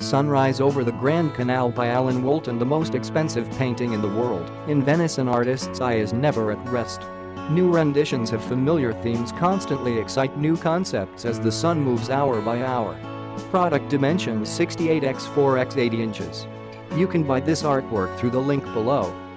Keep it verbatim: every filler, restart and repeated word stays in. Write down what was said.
Sunrise over the Grand Canal by Alan Wolton, the most expensive painting in the world. In Venice, an artist's eye is never at rest. New renditions of familiar themes constantly excite new concepts as the sun moves hour by hour. Product dimensions sixty-eight by four by eighty inches. You can buy this artwork through the link below.